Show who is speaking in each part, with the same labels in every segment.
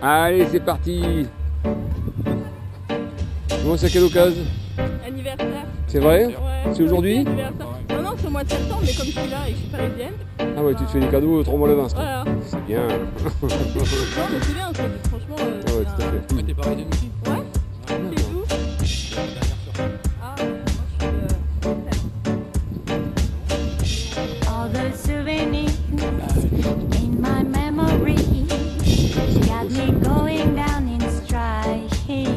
Speaker 1: Allez, c'est parti. Bon, c'est à quelle occasion?
Speaker 2: Anniversaire.
Speaker 1: C'est vrai?
Speaker 2: Ouais.
Speaker 1: C'est aujourd'hui?
Speaker 2: Anniversaire. Non, c'est au mois de septembre, mais comme je suis là et que je suis parisienne.
Speaker 1: Ah ouais, tu te fais des cadeaux 3 mois d'avance.
Speaker 2: Voilà.
Speaker 1: C'est bien.
Speaker 2: Non, mais c'est bien, franchement.
Speaker 1: Ouais, tout à fait.
Speaker 3: Ouais, t'es parisienne aussi?
Speaker 2: Ouais. C'est tout. Ah, moi je suis.
Speaker 4: All the souvenirs in my memory got me going down in strike.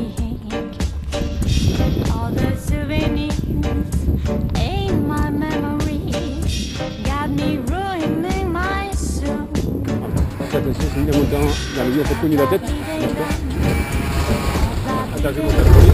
Speaker 4: All the souvenirs in my memory got me ruining my soul.
Speaker 1: Attention, c'est une montagne. Dans la vie, on peut cogner la tête. Attends, je vais monter le premier.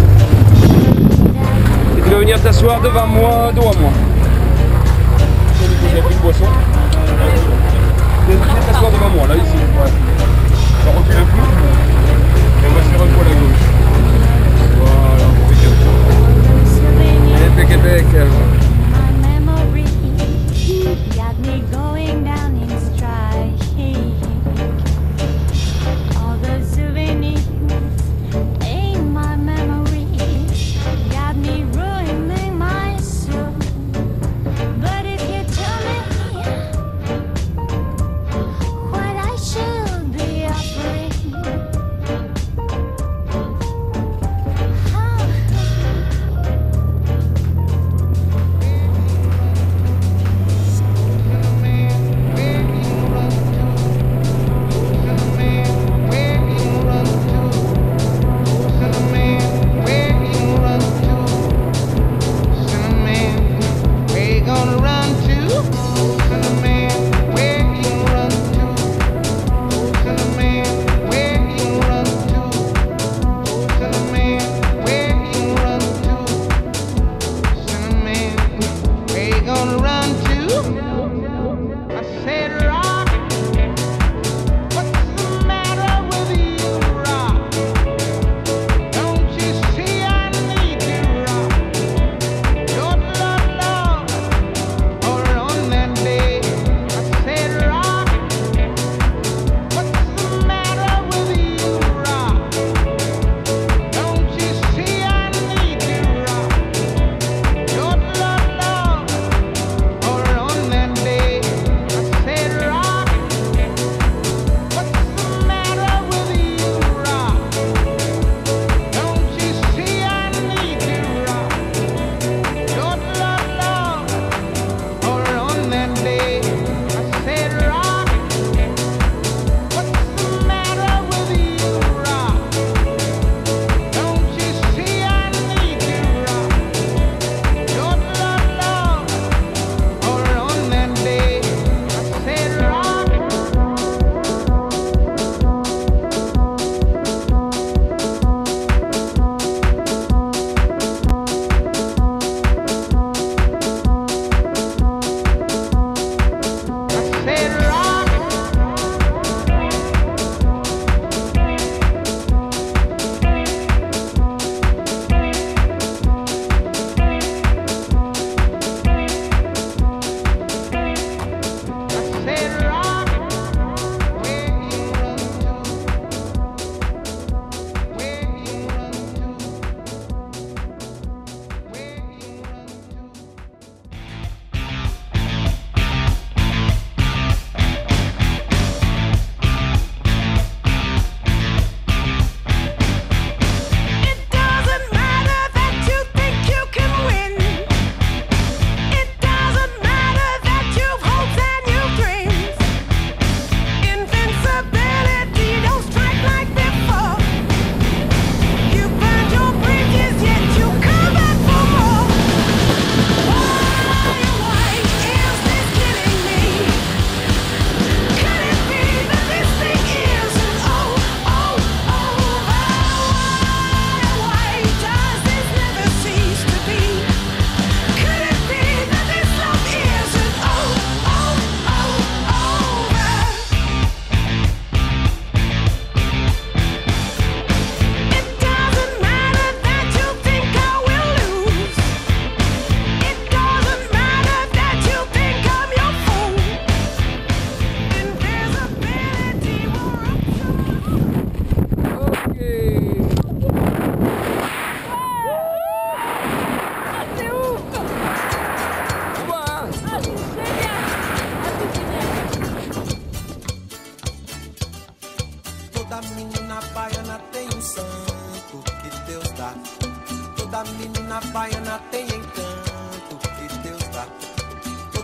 Speaker 1: Et tu vas venir t'asseoir devant moi, dos à moi. J'ai pris une boisson. Viens t'asseoir devant moi, là, ici. Ouais. On va reculer un peu. Et on va se faire un poil à gauche. Voilà, impeccable. Allez, impeccable.
Speaker 4: My memory got me going down in strike. All the souvenirs in my memory got me ruining my soul. But if you tell me what I should be offering,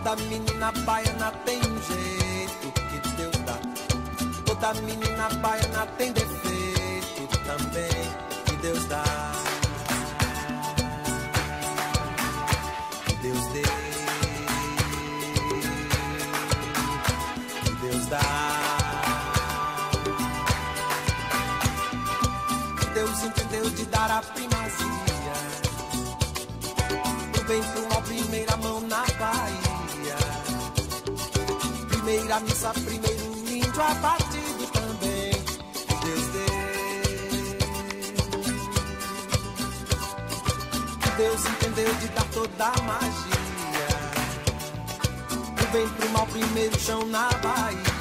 Speaker 3: Toda menina baiana tem um jeito que Deus dá. Toda menina baiana tem defeito também que Deus dá. Que Deus dê. Que Deus dá. Que Deus entendeu de dar a primazia. Do bem pro mal, primeira mão na Bahia. Primeira missa, primeiro índio abatido também. Que Deus dê. Que Deus entendeu de dar toda a magia. Do bem pro mal, primeiro chão na Bahia.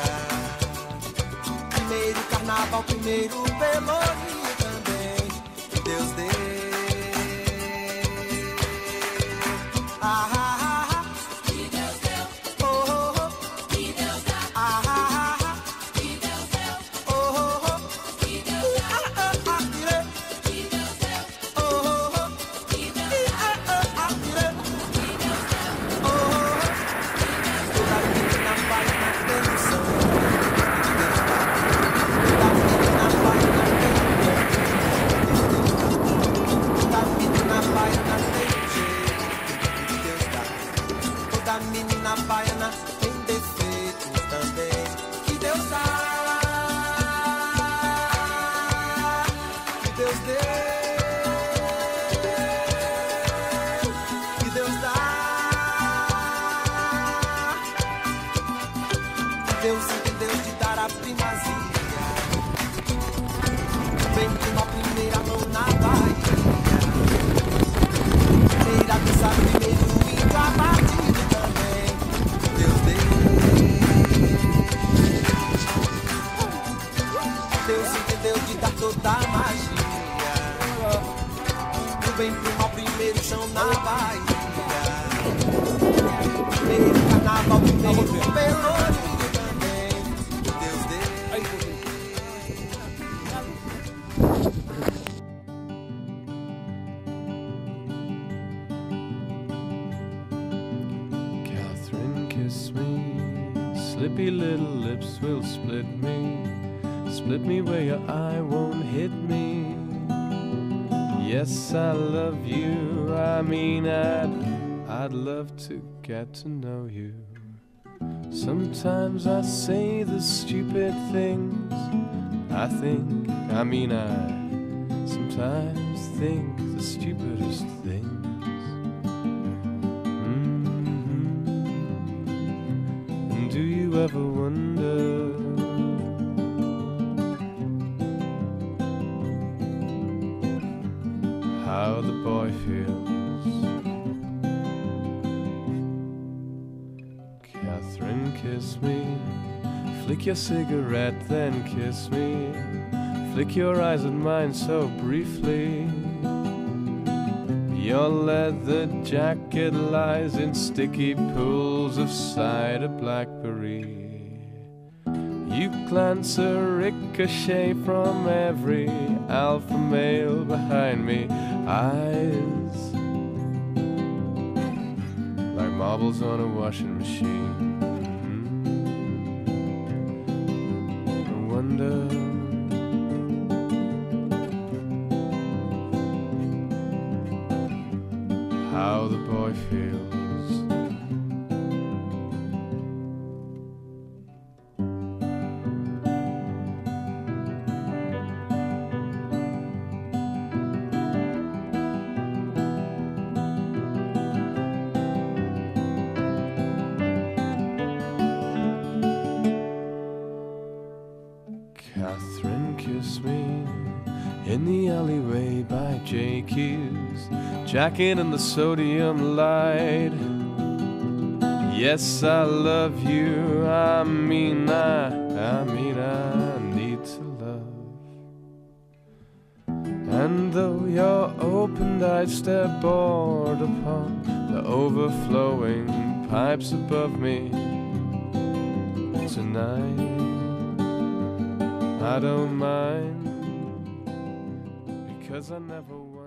Speaker 3: Primeiro carnaval, primeiro pelourinho também. Que Deus dê. Ah, ah, ah,
Speaker 2: Que Deus deu,
Speaker 3: oh, oh, oh.
Speaker 2: que Deus dá,
Speaker 3: Ah, ah, ah,
Speaker 2: que Deus deu,
Speaker 3: oh, oh, oh.
Speaker 2: que Deus dá,
Speaker 3: Ah, ah, ah, tire.
Speaker 2: que Deus deu,
Speaker 3: Oh, oh, oh.
Speaker 2: que Deus
Speaker 3: Ah,
Speaker 2: dá,
Speaker 3: ah, ah, tire.
Speaker 2: que Deus deu,
Speaker 3: Oh, oh, oh. Toda menina baiana tem noção que Deus dá. Toda menina baiana tem Toda menina baiana tem jeito que Deus dá. Toda menina baiana tem defeito também que Deus dá. Que Deus deu. Que Deus dá. Que Deus entendeu de dar a primazia. Vem de uma primeira mão na Bahia. Primeira missa, primeiro índio abatido também. Que Deus deu. Deus entendeu de dar toda a magia. Do bem pro mal, primeiro chão na Bahia. Primeiro carnaval, primeiro pelourinho também. Que Deus deu.
Speaker 5: Catherine, kiss me. Slippy little lips will split me. Split me where your eye won't hit me. Yes, I love you. I mean, I'd love to get to know you. Sometimes I say the stupid things. I sometimes think the stupidest things. And do you ever wonder how the boy feels? Catherine, kiss me. Flick your cigarette, then kiss me. Flick your eyes at mine so briefly. Your leather jacket lies in sticky pools of cider blackberry. You glance a ricochet from every alpha male behind me. Eyes like marbles on a washing machine. I wonder how the boy feels. Catherine, kiss me in the alleyway by Jakey's, jacket and the sodium light. Yes, I love you. I mean, I need to love. And though your opened eyes stare bored upon the overflowing pipes above me tonight, I don't mind, because I never